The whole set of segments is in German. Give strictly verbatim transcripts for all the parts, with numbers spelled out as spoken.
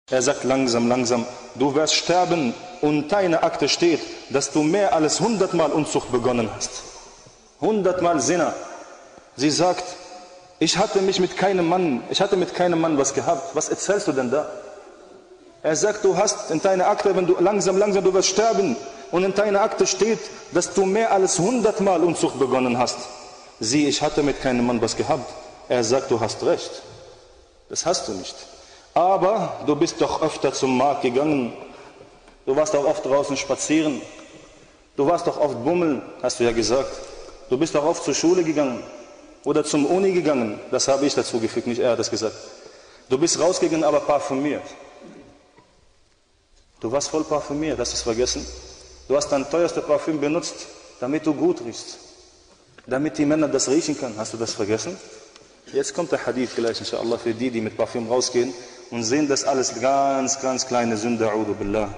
Er sagt langsam, langsam, du wirst sterben und deine Akte steht, dass du mehr als hundertmal Unzucht begonnen hast. Hundertmal Zina. Sie sagt, ich hatte mich mit keinem Mann, ich hatte mit keinem Mann was gehabt. Was erzählst du denn da? Er sagt, du hast in deiner Akte, wenn du langsam, langsam, du wirst sterben und in deiner Akte steht, dass du mehr als hundertmal Unzucht begonnen hast. Sie, ich hatte mit keinem Mann was gehabt. Er sagt, du hast recht. Das hast du nicht. Aber du bist doch öfter zum Markt gegangen. Du warst auch oft draußen spazieren. Du warst doch oft bummeln, hast du ja gesagt. Du bist doch oft zur Schule gegangen oder zum Uni gegangen. Das habe ich dazu gefügt, nicht er hat das gesagt. Du bist rausgegangen, aber parfümiert. Du warst voll parfümiert, hast du es vergessen? Du hast dein teuerstes Parfüm benutzt, damit du gut riechst. Damit die Männer das riechen können. Hast du das vergessen? Jetzt kommt der Hadith gleich, inshallah, für die, die mit Parfüm rausgehen und sehen das alles ganz, ganz kleine Sünde, a'udhu billah.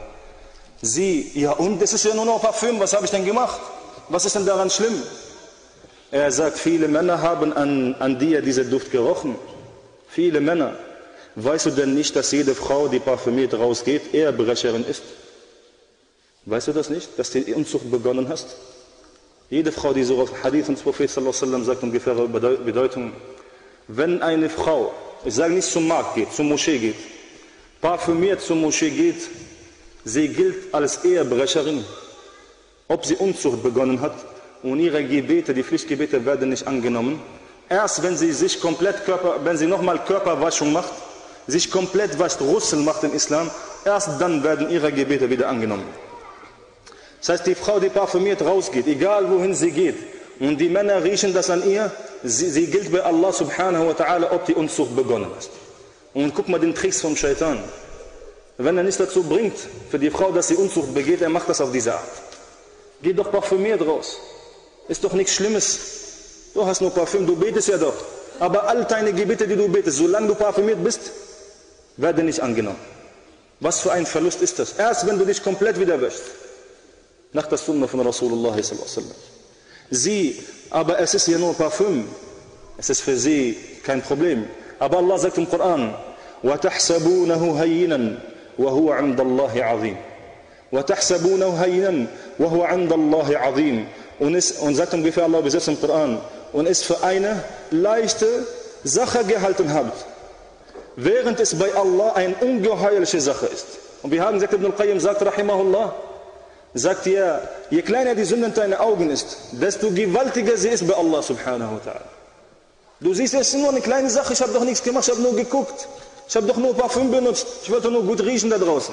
Sie, ja und, das ist ja nur noch Parfüm, was habe ich denn gemacht? Was ist denn daran schlimm? Er sagt, viele Männer haben an, an dir diesen Duft gerochen. Viele Männer. Weißt du denn nicht, dass jede Frau, die parfümiert rausgeht, Ehebrecherin ist? Weißt du das nicht, dass du die Unzucht begonnen hast? Jede Frau, die so auf Hadith des Propheten sallallahu alaihi wasallam sagt, ungefähre Bedeutung. Wenn eine Frau, ich sage nicht zum Markt geht, zur Moschee geht, parfümiert zur Moschee geht, sie gilt als Ehebrecherin, ob sie Unzucht begonnen hat und ihre Gebete, die Pflichtgebete werden nicht angenommen. Erst wenn sie sich komplett Körper, wenn sie nochmal Körperwaschung macht, sich komplett wascht, Russel macht im Islam, erst dann werden ihre Gebete wieder angenommen. Das heißt, die Frau, die parfümiert rausgeht, egal wohin sie geht, und die Männer riechen das an ihr, sie, sie gilt bei Allah subhanahu wa ta'ala, ob die Unzucht begonnen ist. Und guck mal den Tricks vom Shaitan. Wenn er nicht dazu bringt, für die Frau, dass sie Unzucht begeht, er macht das auf diese Art. Geh doch parfümiert raus. Ist doch nichts Schlimmes. Du hast nur Parfüm, du betest ja doch. Aber all deine Gebete, die du betest, solange du parfümiert bist, werden nicht angenommen. Was für ein Verlust ist das? Erst wenn du dich komplett wieder wäschst. Nach der Sunna von Rasulullah sallallahu alaihi wasallam. Sie, aber es ist ja nur Parfüm. Es ist für sie kein Problem. Aber Allah sagt im Koran, وَتَحْسَبُونَهُ هَيِّنًا وَهُوَ عِنْدَ اللَّهِ عَظِيمٌ. وَتَحْسَبُونَهُ هَيِّنًا وَهُوَ عِنْدَ اللَّهِ عَظِيمٌ. Und, ist, und sagt ungefähr Allah besetzt im Koran, und es für eine leichte Sache gehalten habt, während es bei Allah eine ungeheuerliche Sache ist. Und wir haben gesagt, Ibn al-Qayyim sagt, rahimahullah, sagt er, je kleiner die Sünde in deinen Augen ist, desto gewaltiger sie ist bei Allah subhanahu wa ta'ala. Du siehst, es ist nur eine kleine Sache, ich habe doch nichts gemacht, ich habe nur geguckt, ich habe doch nur Parfüm benutzt, ich wollte nur gut riechen da draußen.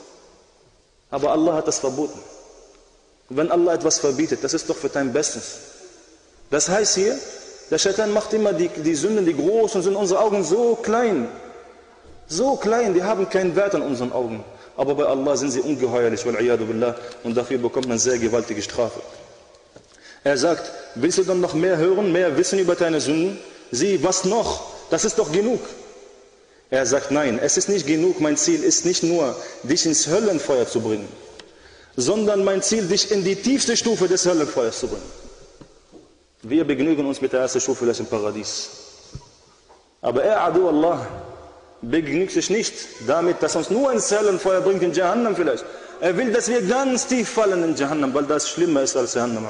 Aber Allah hat das verboten. Wenn Allah etwas verbietet, das ist doch für dein Bestes. Das heißt hier, der Shaitan macht immer die, die Sünden, die großen sind in unseren Augen so klein. So klein, die haben keinen Wert in unseren Augen. Aber bei Allah sind sie ungeheuerlich, wal-iyadu billah, und dafür bekommt man sehr gewaltige Strafe. Er sagt, willst du dann noch mehr hören, mehr wissen über deine Sünden? Sieh, was noch? Das ist doch genug. Er sagt, nein, es ist nicht genug, mein Ziel ist nicht nur, dich ins Höllenfeuer zu bringen, sondern mein Ziel, dich in die tiefste Stufe des Höllenfeuers zu bringen. Wir begnügen uns mit der ersten Stufe vielleicht im Paradies. Aber er, Adu Allah, begnügt sich nicht damit, dass uns nur ins Höllenfeuer bringt, in Jahannam vielleicht. Er will, dass wir ganz tief fallen in Jahannam, weil das schlimmer ist als Jahannam.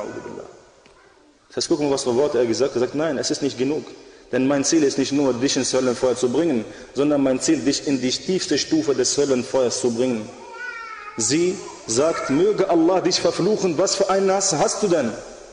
Das heißt, gucken wir, was für Worte er gesagt hat. Er sagt, nein, es ist nicht genug. Denn mein Ziel ist nicht nur, dich ins Höllenfeuer zu bringen, sondern mein Ziel, dich in die tiefste Stufe des Höllenfeuers zu bringen. Sie sagt, möge Allah dich verfluchen, was für einen Hass hast du denn?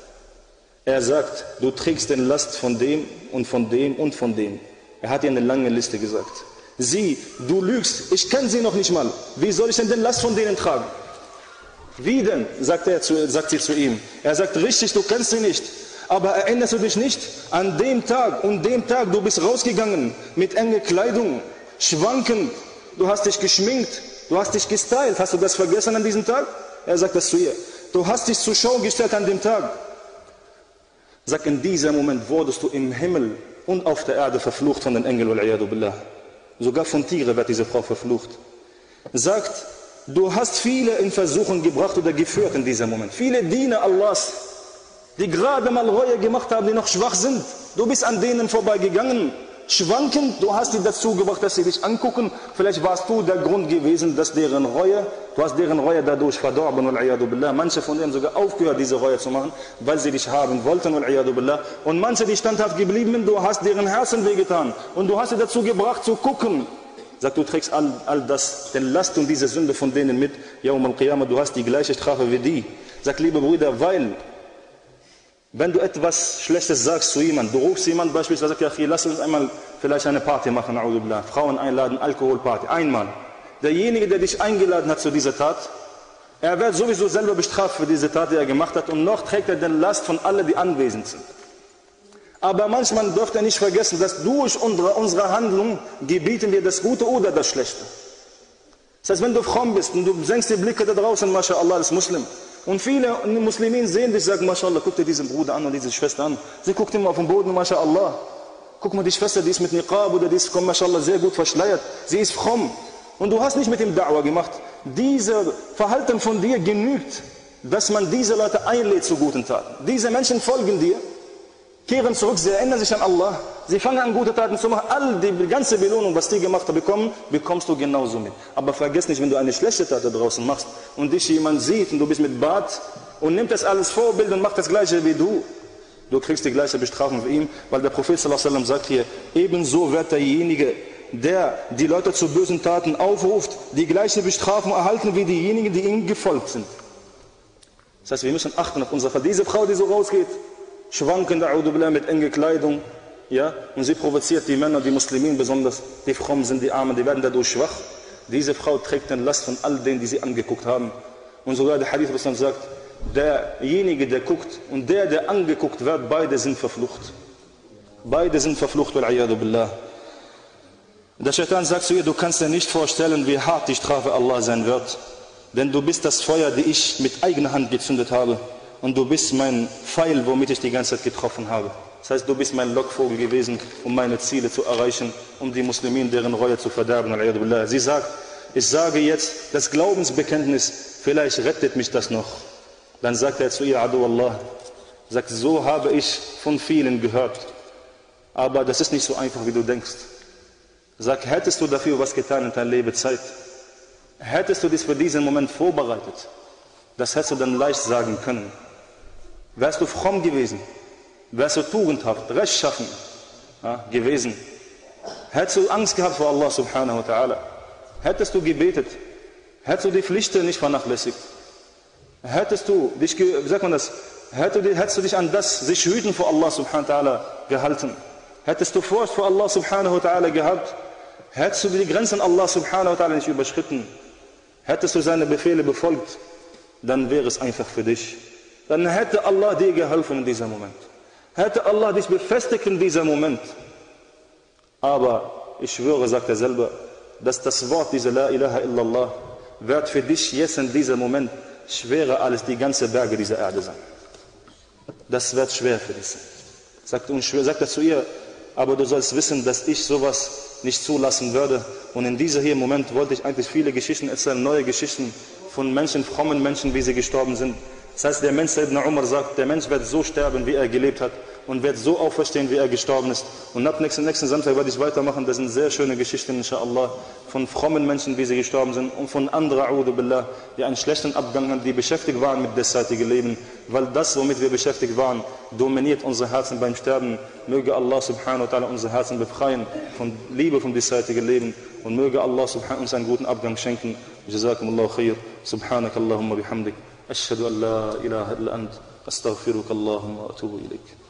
Er sagt, du trägst den Last von dem und von dem und von dem. Er hat ihr eine lange Liste gesagt. Sie, du lügst, ich kenne sie noch nicht mal. Wie soll ich denn den Last von denen tragen? Wie denn, sagt, er zu, sagt sie zu ihm. Er sagt, richtig, du kennst sie nicht. Aber erinnerst du dich nicht an dem Tag und dem Tag, du bist rausgegangen mit enger Kleidung, schwankend, du hast dich geschminkt, du hast dich gestylt. Hast du das vergessen an diesem Tag? Er sagt das zu ihr. Du hast dich zur Schau gestellt an dem Tag. Sagt, in diesem Moment wurdest du im Himmel und auf der Erde verflucht von den Engeln, wal-iyadu billah. Sogar von Tieren wird diese Frau verflucht. Sagt, du hast viele in Versuchung gebracht oder geführt in diesem Moment. Viele Diener Allahs, die gerade mal Reue gemacht haben, die noch schwach sind. Du bist an denen vorbeigegangen, schwanken, du hast die dazu gebracht, dass sie dich angucken, vielleicht warst du der Grund gewesen, dass deren Reue, du hast deren Reue dadurch verdorben, wal-iyadu billah. Manche von denen sogar aufgehört, diese Reue zu machen, weil sie dich haben wollten, wal-iyadu billah. Und manche, die standhaft geblieben, du hast deren Herzen wehgetan und du hast sie dazu gebracht, zu gucken. Sag, du trägst all, all das, den Last und diese Sünde von denen mit, Yawm al-Qiyamah, du hast die gleiche Strafe wie die. Sag, liebe Brüder, weil, wenn du etwas Schlechtes sagst zu jemandem, du rufst jemanden beispielsweise, sag, ja, hier, lass uns einmal vielleicht eine Party machen, a'udhu billah, Frauen einladen, Alkoholparty, einmal. Derjenige, der dich eingeladen hat zu dieser Tat, er wird sowieso selber bestraft für diese Tat, die er gemacht hat, und noch trägt er den Last von allen, die anwesend sind. Aber manchmal dürft ihr nicht vergessen, dass durch unsere, unsere Handlung gebieten wir das Gute oder das Schlechte. Das heißt, wenn du fromm bist und du senkst die Blicke da draußen, MashaAllah, als Muslim, und viele Muslimen sehen dich, sagen, MashaAllah, guck dir diesen Bruder an und diese Schwester an. Sie guckt immer auf den Boden, MashaAllah. Guck mal, die Schwester, die ist mit Niqab oder die ist, MashaAllah, sehr gut verschleiert. Sie ist fromm. Und du hast nicht mit ihm Da'wah gemacht. Dieses Verhalten von dir genügt, dass man diese Leute einlädt zu guten Taten. Diese Menschen folgen dir, kehren zurück, sie erinnern sich an Allah, sie fangen an, gute Taten zu machen, all die ganze Belohnung, was die gemacht haben, bekommen, bekommst du genauso mit. Aber vergiss nicht, wenn du eine schlechte Tat da draußen machst und dich jemand sieht und du bist mit Bart und nimmt das alles Vorbild und macht das Gleiche wie du, du kriegst die gleiche Bestrafung wie ihm, weil der Prophet sallallahu alaihi wasallam sagt hier, ebenso wird derjenige, der die Leute zu bösen Taten aufruft, die gleiche Bestrafung erhalten wie diejenigen, die ihm gefolgt sind. Das heißt, wir müssen achten auf unsere Fall. Diese Frau, die so rausgeht, schwankend, a'udhu billah, mit enger Kleidung, ja, und sie provoziert die Männer, die Muslimen besonders, die fromm sind, die Armen, die werden dadurch schwach. Diese Frau trägt den Last von all denen, die sie angeguckt haben. Und sogar der Hadith sagt, derjenige, der guckt und der, der angeguckt wird, beide sind verflucht. Beide sind verflucht, wal-iyadu billah. Der Shaitan sagt zu ihr, du kannst dir nicht vorstellen, wie hart die Strafe Allah sein wird. Denn du bist das Feuer, das ich mit eigener Hand gezündet habe. Und du bist mein Pfeil, womit ich die ganze Zeit getroffen habe. Das heißt, du bist mein Lockvogel gewesen, um meine Ziele zu erreichen, um die Muslimen deren Reue zu verderben. Sie sagt, ich sage jetzt das Glaubensbekenntnis, vielleicht rettet mich das noch. Dann sagt er zu ihr, Adu Allah, sagt, so habe ich von vielen gehört. Aber das ist nicht so einfach, wie du denkst. Sag, hättest du dafür was getan in deiner Lebenszeit? Hättest du dich für diesen Moment vorbereitet? Das hättest du dann leicht sagen können. Wärst du fromm gewesen, wärst du tugendhaft, rechtschaffen ja, gewesen, hättest du Angst gehabt vor Allah subhanahu wa ta'ala, hättest du gebetet, hättest du die Pflichten nicht vernachlässigt, hättest du dich, wie sagt man das, hättest du, hättest du dich an das sich hüten vor Allah subhanahu wa ta'ala gehalten, hättest du Furcht vor Allah subhanahu wa ta'ala gehabt, hättest du die Grenzen Allah subhanahu wa ta'ala nicht überschritten, hättest du seine Befehle befolgt, dann wäre es einfach für dich. Dann hätte Allah dir geholfen in diesem Moment. Hätte Allah dich befestigt in diesem Moment. Aber ich schwöre, sagt er selber, dass das Wort, diese La ilaha illallah, wird für dich jetzt in diesem Moment schwerer als die ganzen Berge dieser Erde sein. Das wird schwer für dich sein. Sagt, und sagt er zu ihr, aber du sollst wissen, dass ich sowas nicht zulassen würde. Und in diesem hier Moment wollte ich eigentlich viele Geschichten erzählen, neue Geschichten von Menschen, frommen Menschen, wie sie gestorben sind. Das heißt, der Mensch, Sayyidina Umar sagt, der Mensch wird so sterben, wie er gelebt hat und wird so auferstehen, wie er gestorben ist. Und ab nächsten, nächsten Samstag werde ich weitermachen. Das sind sehr schöne Geschichten, inshallah, von frommen Menschen, wie sie gestorben sind und von anderen, a'udhu billah, die einen schlechten Abgang haben, die beschäftigt waren mit derzeitigen Leben. Weil das, womit wir beschäftigt waren, dominiert unsere Herzen beim Sterben. Möge Allah subhanahu wa ta'ala unsere Herzen befreien von Liebe vom derzeitigen Leben und möge Allah subhanahu uns einen guten Abgang schenken. Jazakumullahu khair. Subhanak Allahumma bihamdik. أشهد أن لا إله إلا أنت أستغفرك اللهم وأتوب إليك